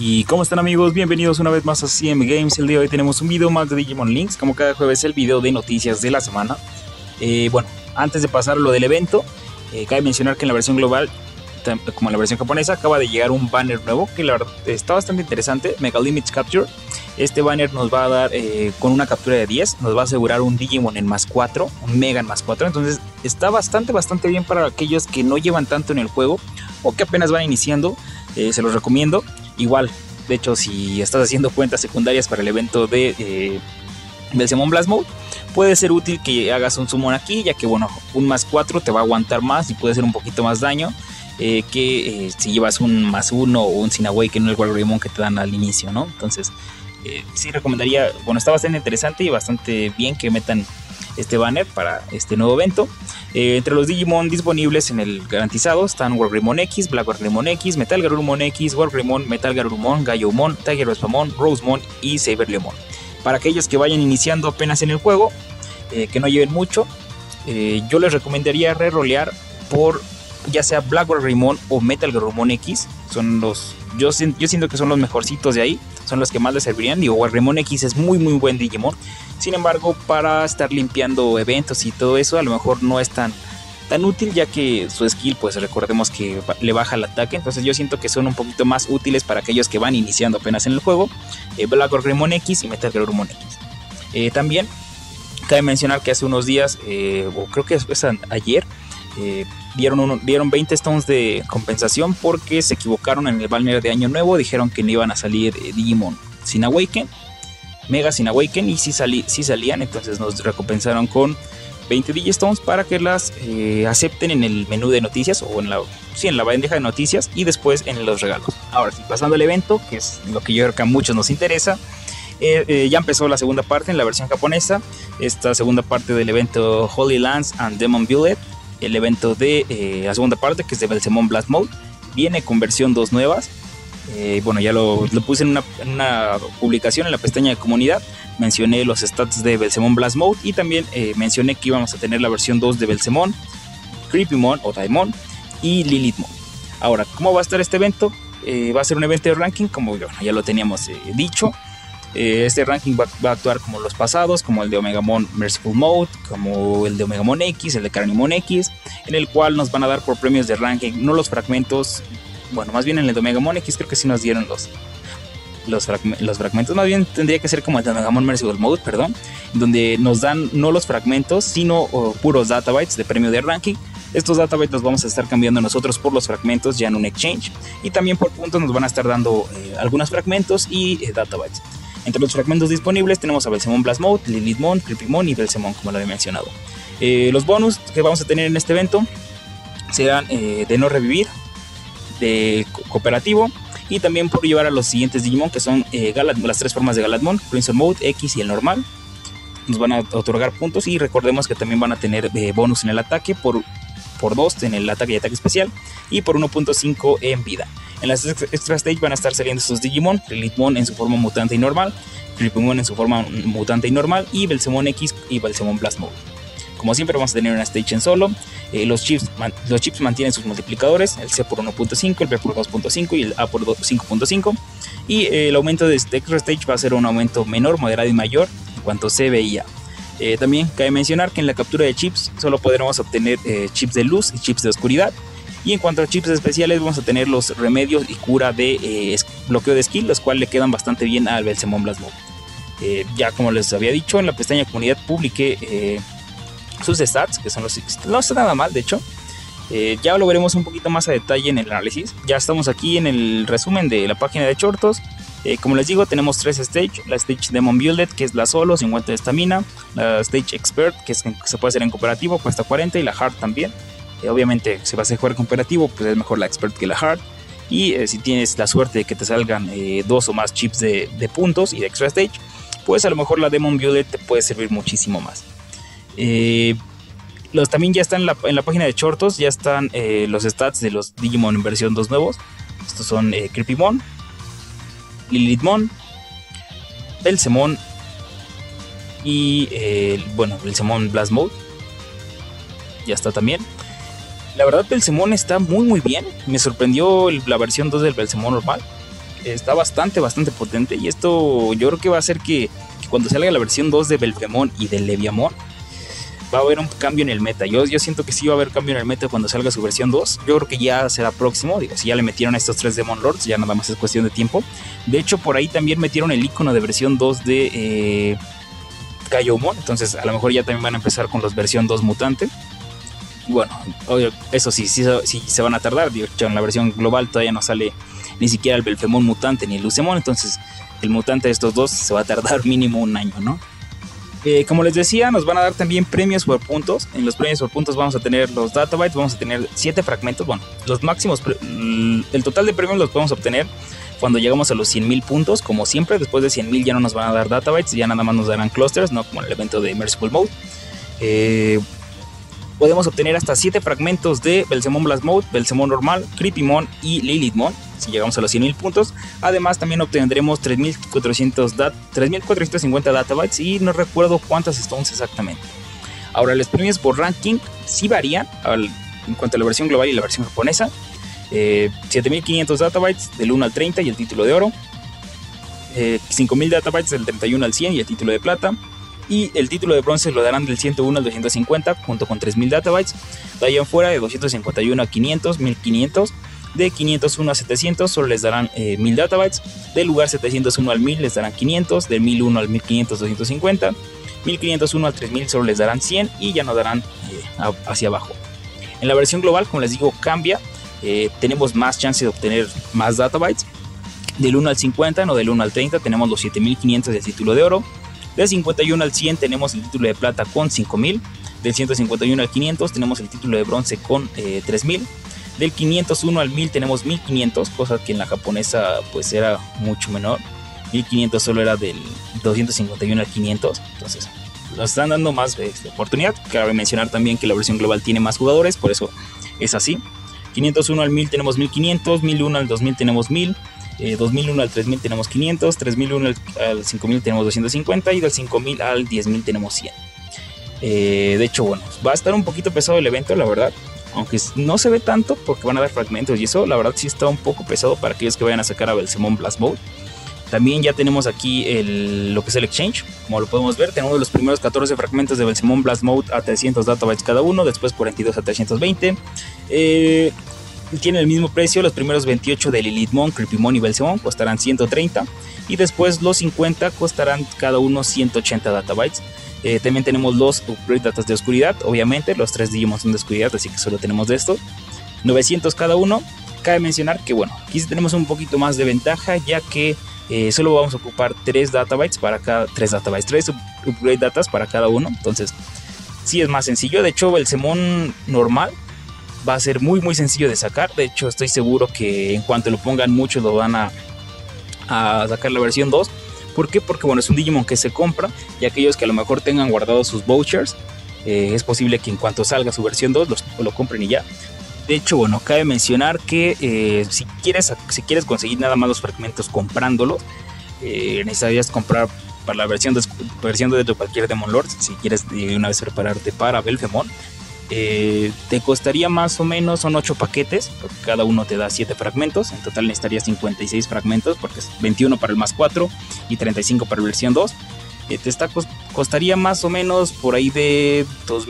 ¿Y cómo están, amigos? Bienvenidos una vez más a CM Games. El día de hoy tenemos un video más de Digimon Links. Como cada jueves, el video de noticias de la semana. Bueno, antes de pasar a lo del evento, cabe mencionar que en la versión global, como en la versión japonesa, acaba de llegar un banner nuevo que la verdad está bastante interesante, Mega Limits Capture. Este banner nos va a dar, con una captura de 10, nos va a asegurar un Digimon en +4, un Mega en +4. Entonces está bastante bien para aquellos que no llevan tanto en el juego o que apenas van iniciando. Se los recomiendo. Igual, de hecho, si estás haciendo cuentas secundarias para el evento de Belzemon Blast Mode, puede ser útil que hagas un summon aquí, ya que bueno, un +4 te va a aguantar más y puede hacer un poquito más daño que si llevas un +1 o un Sin Awaken en el Wargreymon que te dan al inicio, ¿no? Entonces sí recomendaría, bueno, está bastante interesante y bastante bien que metan este banner para este nuevo evento. Entre los Digimon disponibles en el garantizado están Wargreymon X, Black Wargreymon X, Metal Garurumon X, Wargreymon, Metal Garurumon, Gaiomon, Tiger Vespamon, Rosemon y Saberleomon. Para aquellos que vayan iniciando apenas en el juego, que no lleven mucho, yo les recomendaría re-rolear por ya sea Black Wargreymon o Metal Garurumon X. Son los, yo siento que son los mejorcitos de ahí, son los que más les servirían. Digo, Wargreymon X es muy buen Digimon. Sin embargo, para estar limpiando eventos y todo eso, a lo mejor no es tan útil, ya que su skill, pues recordemos que le baja el ataque. Entonces yo siento que son un poquito más útiles para aquellos que van iniciando apenas en el juego, Black Wargreymon X y Metal Garurumon X. También cabe mencionar que hace unos días, o creo que es ayer, dieron 20 stones de compensación porque se equivocaron en el banner de Año Nuevo. Dijeron que no iban a salir Digimon Sin Awaken, Mega Sin Awaken, y sí salían. Entonces nos recompensaron con 20 Digistones para que las acepten en el menú de noticias o en la bandeja de noticias y después en los regalos. Ahora sí, pasando al evento, que es lo que yo creo que a muchos nos interesa. Ya empezó la segunda parte en la versión japonesa. Esta segunda parte del evento Holy Lands and Demon Bullet, el evento de la segunda parte, que es de Belzemon Blast Mode, viene con versión 2 nuevas. Bueno, ya lo puse en una publicación en la pestaña de comunidad. Mencioné los stats de Belzemon Blast Mode y también mencioné que íbamos a tener la versión 2 de Belzemon, Creepymon o Daimon y Lilithmon. Ahora, ¿cómo va a estar este evento? Va a ser un evento de ranking, como ya lo teníamos dicho. Este ranking va a actuar como los pasados, como el de Omegamon Merciful Mode, como el de Omegamon X, el de Craniumon X, en el cual nos van a dar por premios de ranking, no los fragmentos. Bueno, más bien en el de Omegamon X creo que sí nos dieron los fragmentos. Más bien tendría que ser como el de Omegamon Merciful Mode, perdón, donde nos dan no los fragmentos, sino puros databytes de premio de ranking. Estos databytes los vamos a estar cambiando nosotros por los fragmentos ya en un exchange, y también por puntos nos van a estar dando algunos fragmentos y databytes. Entre los fragmentos disponibles tenemos a Belzemon Blast Mode, Lilithmon, Creepymon y Belzemon, como lo había mencionado. Los bonus que vamos a tener en este evento serán de no revivir, de cooperativo, y también por llevar a los siguientes Digimon, que son las 3 formas de Galadmon, Crimson Mode, X y el normal. Nos van a otorgar puntos, y recordemos que también van a tener bonus en el ataque por 2 en el ataque y ataque especial, y por 1.5 en vida. En las extra stage van a estar saliendo estos Digimon: Lilithmon en su forma mutante y normal, Creepymon en su forma mutante y normal, y Belzemon X y Belzemon Blast Mode. Como siempre vamos a tener una stage en solo. Los chips mantienen sus multiplicadores, el C por 1.5, el B por 2.5 y el A por 5.5. Y el aumento de este extra stage va a ser un aumento menor, moderado y mayor en cuanto C, B y A. También cabe mencionar que en la captura de chips solo podremos obtener chips de luz y chips de oscuridad. Y en cuanto a chips especiales, vamos a tener los remedios y cura de bloqueo de skill, los cuales le quedan bastante bien al Belzemon Blast Mode. Ya como les había dicho, en la pestaña comunidad publiqué sus stats, que son no está nada mal, de hecho. Ya lo veremos un poquito más a detalle en el análisis. Ya estamos aquí en el resumen de la página de Chortos. Como les digo, tenemos 3 stages: la stage Demon Build, que es la solo, 50 de estamina; la stage Expert, que se puede hacer en cooperativo, cuesta 40; y la Hard también. Obviamente, si vas a jugar cooperativo, pues es mejor la Expert que la Hard. Y si tienes la suerte de que te salgan 2 o más chips de puntos y de extra stage, pues a lo mejor la Demon Build te puede servir muchísimo más. También ya están en la página de Chortos, ya están los stats de los Digimon en versión 2 nuevos. Estos son Creepymon, Lilithmon, Belzemon y Belzemon Blast Mode. Ya está también. La verdad, Belzemon está muy bien. Me sorprendió la versión 2 del Belzemon normal. está bastante potente. Y esto yo creo que va a hacer que cuando salga la versión 2 de Belphemon y de Leviamon, va a haber un cambio en el meta. Yo siento que sí va a haber cambio en el meta cuando salga su versión 2. Yo creo que ya será próximo. Digo, si ya le metieron a estos 3 Demon Lords, ya nada más es cuestión de tiempo. De hecho, por ahí también metieron el icono de versión 2 de Kaiyomon. Entonces, a lo mejor ya también van a empezar con los versión 2 mutante. Bueno, eso sí se van a tardar. De hecho, en la versión global todavía no sale ni siquiera el Belphemon mutante ni el Lucemon. Entonces, el mutante de estos dos se va a tardar mínimo un año, ¿no? Como les decía, nos van a dar también premios por puntos. En los premios por puntos vamos a tener los Databytes, vamos a tener 7 fragmentos. Bueno, los máximos, el total de premios los podemos obtener cuando llegamos a los 100.000 puntos. Como siempre, después de 100.000 ya no nos van a dar Databytes, ya nada más nos darán clusters, no como en el evento de Merciful Mode. Podemos obtener hasta 7 fragmentos de Belphemon Blast Mode, Belphemon normal, Creepymon y Lilithmon si llegamos a los 100.000 puntos. Además también obtendremos 3.450 Databytes y no recuerdo cuántas stones exactamente. Ahora, los premios por ranking sí varían en cuanto a la versión global y la versión japonesa. 7.500 Databytes del 1 al 30 y el título de oro. 5.000 Databytes del 31 al 100 y el título de plata. Y el título de bronce lo darán del 101 al 250 junto con 3.000 Databytes. De ahí en fuera, de 251 a 500, 1.500. De 501 a 700 solo les darán 1.000 Databytes. Del lugar 701 al 1.000 les darán 500. Del 1.001 al 1.500, 250. 1.501 al 3.000 solo les darán 100 y ya no darán hacia abajo. En la versión global, como les digo, cambia. Tenemos más chance de obtener más Databytes. Del 1 al 50, no del 1 al 30, tenemos los 7.500 del título de oro. Del 51 al 100 tenemos el título de plata con 5.000. Del 151 al 500 tenemos el título de bronce con 3.000. Del 501 al 1000 tenemos 1.500, cosa que en la japonesa pues era mucho menor. 1.500 solo era del 251 al 500. Entonces nos están dando más oportunidad. Cabe mencionar también que la versión global tiene más jugadores, por eso es así. 501 al 1000 tenemos 1.500. 1001 al 2000 tenemos 1000. 2001 al 3000 tenemos 500, 3001 al 5000 tenemos 250 y del 5000 al 10000 tenemos 100. De hecho, bueno, va a estar un poquito pesado el evento, la verdad, aunque no se ve tanto porque van a dar fragmentos y eso, la verdad sí está un poco pesado para aquellos que vayan a sacar a Belphemon Blast Mode. También ya tenemos aquí lo que es el exchange, como lo podemos ver, tenemos los primeros 14 fragmentos de Belphemon Blast Mode a 300 Databytes cada uno, después 42 a 320. Tiene el mismo precio. Los primeros 28 de Lilithmon, Creepymon y Belphemon costarán 130 y después los 50 costarán cada uno 180 Databytes. También tenemos los upgrade datas de oscuridad, obviamente los 3 Digimon son de oscuridad, así que solo tenemos de estos 900 cada uno. Cabe mencionar que bueno, aquí sí tenemos un poquito más de ventaja, ya que solo vamos a ocupar 3 Databytes para cada 3 upgrade datas para cada uno. Entonces sí es más sencillo. De hecho, Belphemon normal va a ser muy sencillo de sacar. De hecho, estoy seguro que en cuanto lo pongan muchos lo van a sacar la versión 2. ¿Por qué? Porque bueno, es un Digimon que se compra y aquellos que a lo mejor tengan guardados sus vouchers, es posible que en cuanto salga su versión 2 lo compren y ya. De hecho, bueno, cabe mencionar que si quieres conseguir nada más los fragmentos comprándolos, necesitarías comprar para la versión 2 de cualquier Demon Lord. Si quieres de una vez prepararte para Belphemon, te costaría más o menos, son 8 paquetes, porque cada uno te da 7 fragmentos. En total necesitarías 56 fragmentos, porque es 21 para el más 4 y 35 para la versión 2. Costaría más o menos por ahí de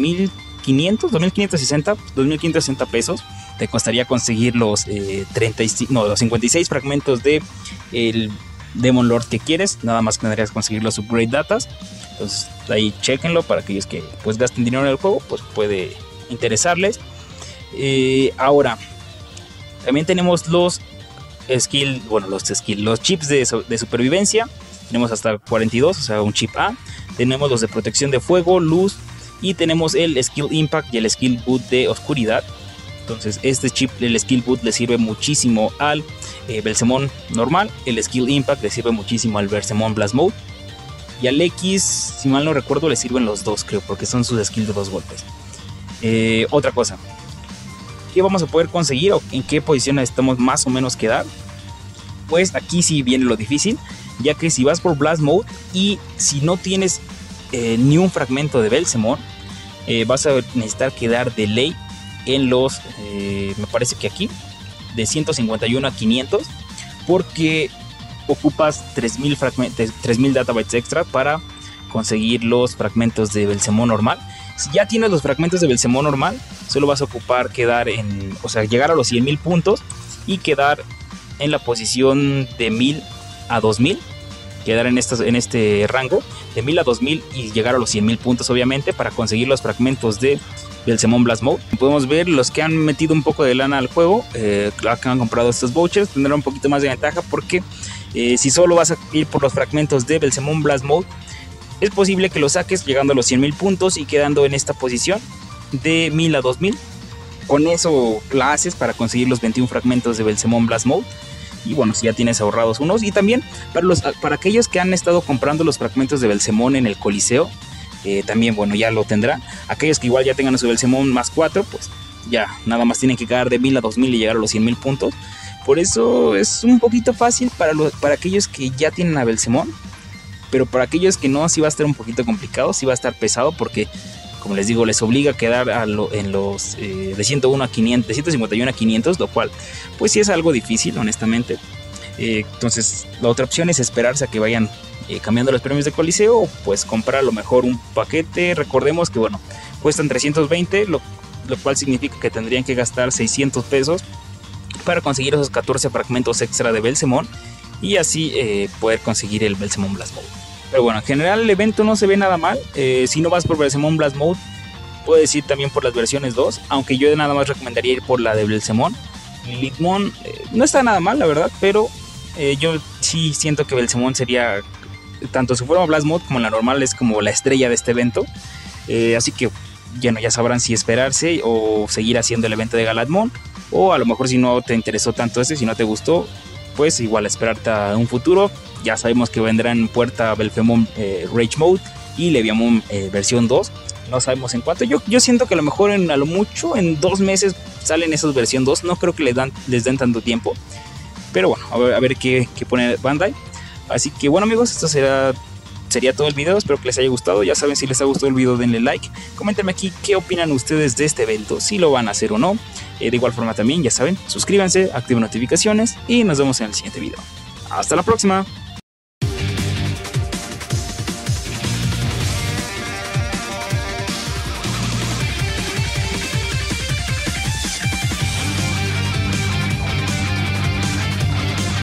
2.560 pesos. Te costaría conseguir los 56 fragmentos de el Demon Lord que quieres. Nada más tendrías que conseguir los upgrade datas. Entonces ahí chequenlo para aquellos que pues gasten dinero en el juego, pues puede interesarles. Ahora también tenemos los chips de supervivencia. Tenemos hasta 42, o sea un chip A. Tenemos los de protección de fuego, luz, y tenemos el Skill Impact y el Skill Boot de oscuridad. Entonces este chip, el Skill Boot, le sirve muchísimo al Belphemon normal. El Skill Impact le sirve muchísimo al Belphemon Blast Mode. Y al X, si mal no recuerdo, le sirven los dos, creo, porque son sus skills de 2 golpes. Otra cosa, ¿qué vamos a poder conseguir o en qué posición necesitamos más o menos quedar? Pues aquí sí viene lo difícil, ya que si vas por Blast Mode y si no tienes ni un fragmento de Belphemon, vas a necesitar quedar de ley en los, me parece que aquí, de 151 a 500, porque ocupas 3000 databytes extra para conseguir los fragmentos de Belcemón normal. Si ya tienes los fragmentos de Belcemón normal, solo vas a ocupar llegar a los 100.000 puntos y quedar en la posición de 1000 a 2000. Quedar en este rango de 1000 a 2000 y llegar a los 100.000 puntos, obviamente, para conseguir los fragmentos de Belcemón Blast Mode. Podemos ver los que han metido un poco de lana al juego, que han comprado estos vouchers, tendrán un poquito más de ventaja porque si solo vas a ir por los fragmentos de Belcemón Blast Mode, es posible que lo saques llegando a los 100.000 puntos y quedando en esta posición de 1000 a 2000. Con eso la haces para conseguir los 21 fragmentos de Belcemón Blast Mode. Y bueno, si ya tienes ahorrados unos. Y también para aquellos que han estado comprando los fragmentos de Belcemón en el Coliseo, también bueno, ya lo tendrán. Aquellos que igual ya tengan su Belcemón más 4, pues ya nada más tienen que quedar de 1000 a 2000 y llegar a los 100.000 puntos. Por eso es un poquito fácil para aquellos que ya tienen a Belcemón. Pero para aquellos que no, sí va a estar un poquito complicado, sí va a estar pesado porque, como les digo, les obliga a quedar en los de 101 a 500, de 151 a 500, lo cual pues sí es algo difícil, honestamente. Entonces la otra opción es esperarse a que vayan cambiando los premios de Coliseo, o pues comprar a lo mejor un paquete. Recordemos que bueno, cuestan 320, lo cual significa que tendrían que gastar 600 pesos para conseguir esos 14 fragmentos extra de Belcemón y así poder conseguir el Belcemón Blast Mode. Pero bueno, en general el evento no se ve nada mal. Si no vas por Belcemón Blast Mode, puedes ir también por las versiones 2, aunque yo nada más recomendaría ir por la de Belcemón. Lilithmon no está nada mal, la verdad, pero yo sí siento que Belcemón sería, tanto su forma Blast Mode como la normal, es como la estrella de este evento. Así que bueno, ya sabrán si esperarse o seguir haciendo el evento de Galadmon, o a lo mejor si no te interesó tanto si no te gustó, pues igual esperarte a un futuro. Ya sabemos que vendrán en puerta Belcemón Rage Mode y Leviamon versión 2. No sabemos en cuánto. Yo siento que a lo mejor a lo mucho en 2 meses salen esos versión 2. No creo que les den tanto tiempo. Pero bueno, a ver qué pone Bandai. Así que bueno, amigos, esto sería todo el video. Espero que les haya gustado. Ya saben, si les ha gustado el video, denle like. Coméntenme aquí qué opinan ustedes de este evento, si lo van a hacer o no. De igual forma también, ya saben, suscríbanse, activen notificaciones y nos vemos en el siguiente video. Hasta la próxima.